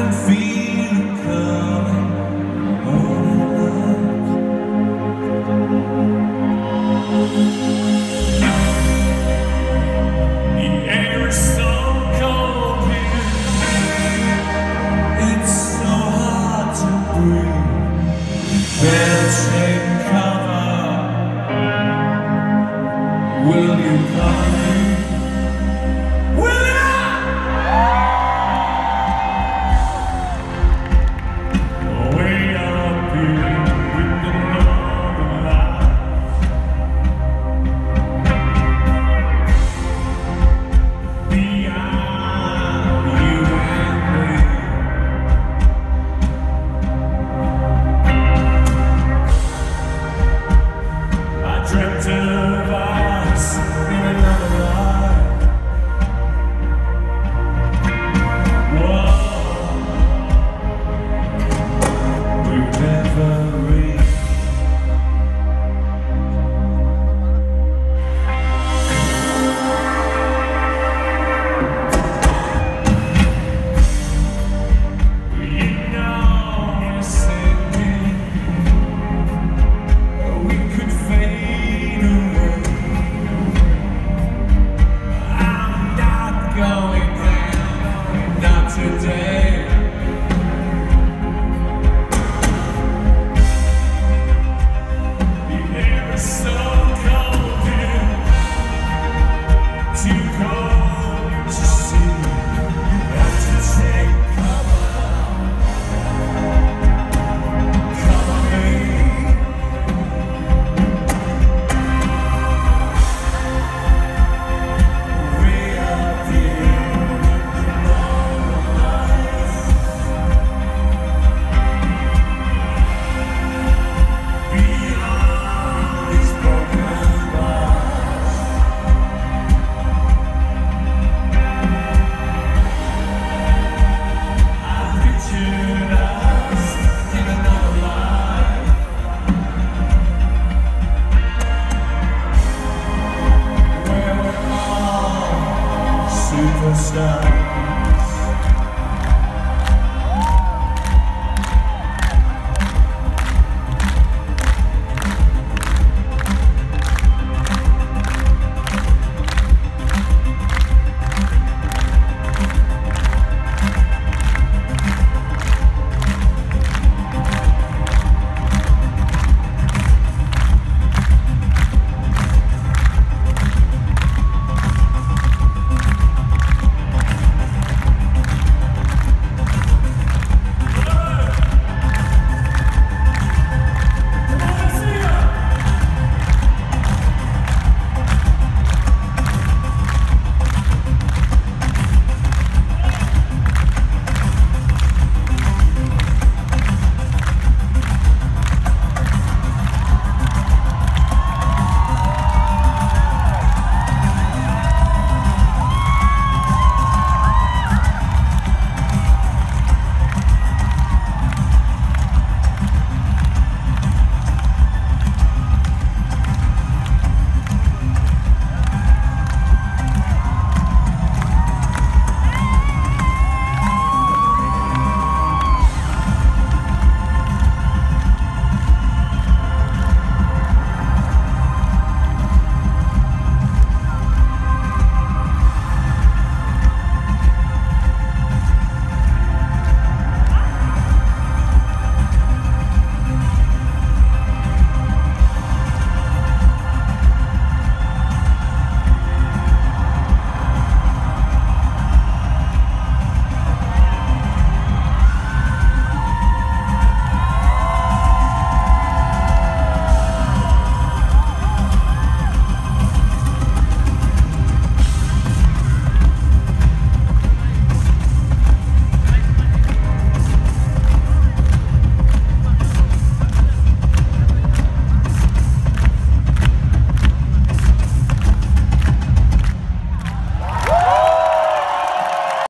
can feel it coming on the air is so cold here, it's so hard to breathe. Better take cover. Will you come? Will you? Way up here with the northern lights, beyond you and me. I dreamt of us in another life. Whoa, we've never reached. You know you're sinking. We could fade away. I'm not going down, not today.